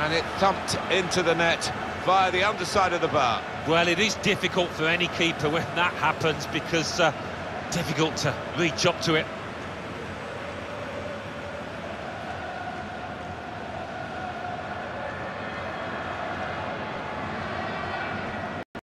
And it thumped into the net via the underside of the bar. Well, it is difficult for any keeper when that happens, because difficult to reach up to it.